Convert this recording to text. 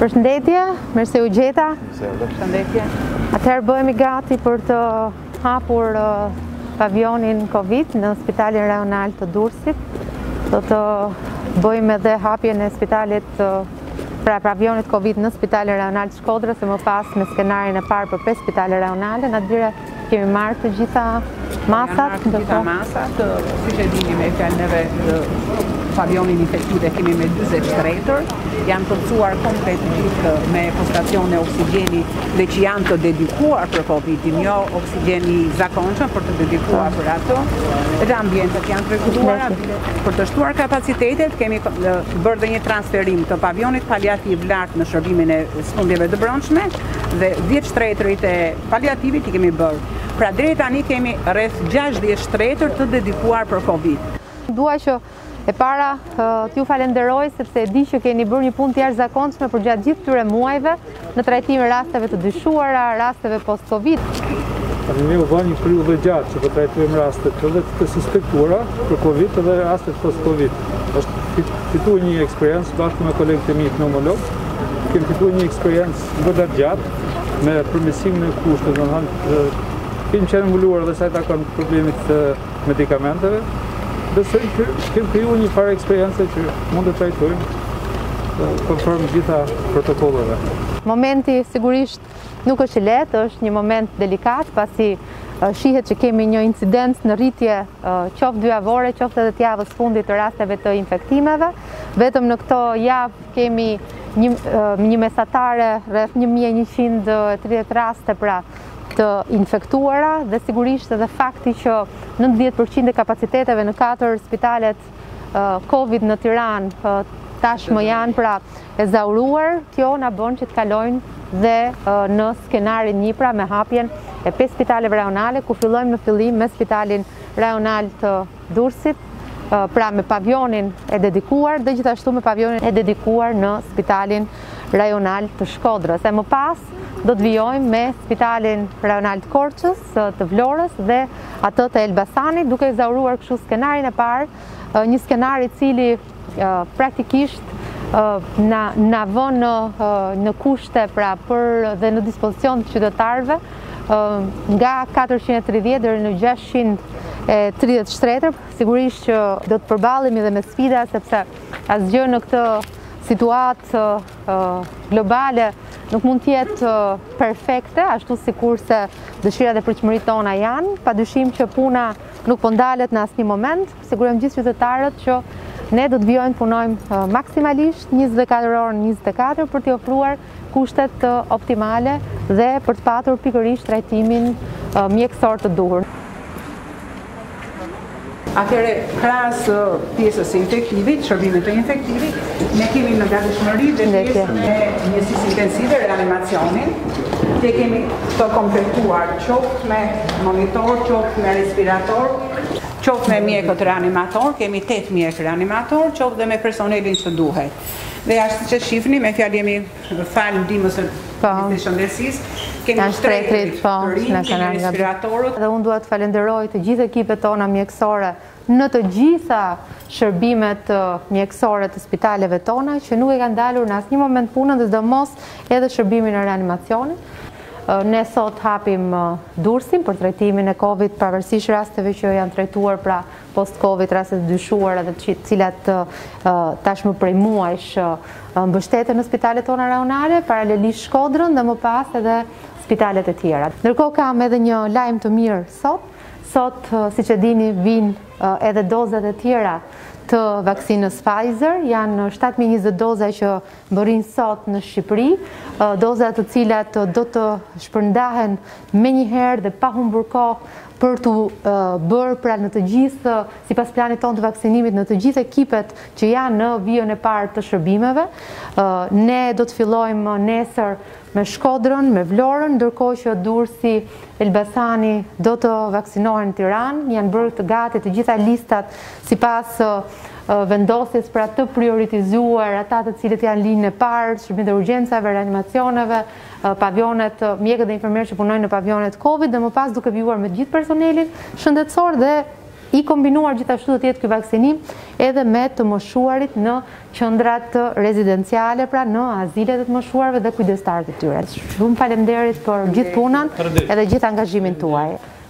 Përshëndetje, mirëse u gjeta. Përshëndetje. Atëherë bëhemi gati për të hapur pavionin Covid në Spitalin Rajonal të Durrësit. Do të bëjmë edhe hapjen e spitalit, pra pavionit Covid në Spitalin Rajonal të Shkodrës e më pas me skenarin e parë për 5 spitale rajonale. Në dyre kemi marrë të gjitha masat. Të gjitha masat, siç e dini me fjalëve pavionin infektive kemi me 40 shtretër, janë plotësuar komplet gjithë me postacione oksigjeni dhe që janë të dedikuar për Covidin, jo oksigjeni zakonshëm për të dedikuar për ato. Edhe ambientet janë të rregulluara. Për të shtuar kapacitetet kemi bërë dhe një transferim të pavionit paliativ lart në shërbimin e sëmundjeve të brendshme dhe 10 shtretërit e paliativit i kemi bërë. Pra deri tani kemi rreth 60 shtretër të dedikuar për Covid. Dua që e para t'ju falenderoj sepse e di që keni bërë një punë të jashtëzakonshme për gjatë gjithë këtyre muajve në trajtimin rasteve të dyshuara, rasteve post-Covid. Ne u vënë një periudhë gjatë që po trajtojmë rastet edhe të suspektuara për Covid edhe rastet post-Covid. Është fituar një eksperiencë bashkë me kolegët e mi pneumolog. Kemi fituar një eksperiencë goxha gjatë me përmirësimin e kushteve, domethënë kemi qenë mbuluar edhe sa i takon problemit të medikamenteve. Besoj që kemi krijuar një farë eksperiencë që mund të trajtojmë konform gjitha protokolleve. Momenti sigurisht nuk është i lehtë, është një moment delikat, pasi shihet që kemi një incidencë në rritje qoftë dyjavore, qoftë edhe të javës fundit të rasteve të infektimeve. Vetëm në këto javë kemi një mesatare rreth 1130 raste pra të infektuara dhe sigurisht edhe fakti që 90% e kapaciteteve në 4 spitalet Covid në Tiranë tashmë janë pra e zauruar, kjo na bën që të kalojnë dhe në skenarin 1 pra me hapjen e 5 spitaleve rajonale, ku fillojmë në fillim me Spitalin Rajonal të Durrësit, pra me pavionin e dedikuar dhe gjithashtu me pavionin e dedikuar në Spitalin Rajonal të Shkodrës. E më pas do të vijojmë me Spitalin Rajonal të Korçës, të Vlorës dhe atë të Elbasanit, duke i zauruar kështu skenarin e parë, një skenar i cili praktikisht na vën në kushte pra për dhe në dispozicion të qytetarëve nga 430 deri në 630 shtretër. Sigurisht që do të përballemi dhe me sfida sepse asgjë në këtë situatë globale nuk mund të jetë perfekte, ashtu sikurse dëshirat e pritshmëritë tona janë. Padyshim që puna nuk po ndalet në asnjë moment. Sigurojmë gjithë qytetarët që ne do të vijojmë punojmë maksimalisht 24 orë në 24 për t'i ofruar kushtet optimale dhe për të patur pikërisht trajtimin mjekësor të duhur. Atëre, krahas pjesës së infektivit, shërbimit të infektivit, ne kemi në gatishmëri dhe pjesën e mjedisit intensive, reanimacionin, që kemi të kompletuar qoftë me monitor, qoftë me respirator, qoftë me mjekët reanimator, kemi 8 mjekë reanimator, qoftë dhe me personelin që duhet. Dhe ashtu që shifni, me fjalë jemi falë ndihmës së shëndetësisë, kemi shtretrit të rinj, kemi respiratorët. Dhe unë dua të falenderoj të gjithë ekipet tona mjekësore në të gjitha shërbimet mjekësore të spitaleve tona, që nuk e kanë dalur në asnjë moment punën dhe sidomos edhe shërbimin e reanimacionit. Ne sot hapim Durrësin për trajtimin e Covid, pavarësisht rasteve që janë trajtuar pra post-Covid, raste të dyshuara dhe të cilat tashmë prej muajsh mbështeten në spitalet tona rajonale, paralelisht Shkodrën dhe më pas edhe spitalet e tjera. Ndërkohë kam edhe një lajm të mirë sot. Sot, siç e dini, vinë edhe dozat e tjera të vaksinës Pfizer, janë 720 doza që mbërrin sot në Shqipëri, doza të cilat do të shpërndahen menjëherë dhe pa humbur kohë për të bërë pra në të gjithë, sipas planit tonë të vaksinimit, në të gjithë ekipet që janë në vijën e parë të shërbimeve. Ne do të fillojmë nesër me Shkodrën, me Vlorën, ndërkohë që Durrësi, Elbasani do të vaksinohen në Tiranë. Janë bërë të gati të gjitha listat sipas vendosjes pra të prioritizuar ata të cilët janë linjën e parë, shërbimet e urgjencave, reanimacioneve, pavionet, mjekët dhe infermerët që punojnë në pavionet Covid dhe më pas duke vijuar me gjithë personelin shëndetësor dhe I kombinuar gjithashtu do të jetë ky vaksinim edhe me të moshuarit në qendrat rezidenciale, pra në azilet e të moshuarve dhe kujdestarët e tyre. Shumë faleminderit për gjithë punën edhe gjithë angazhimin tuaj.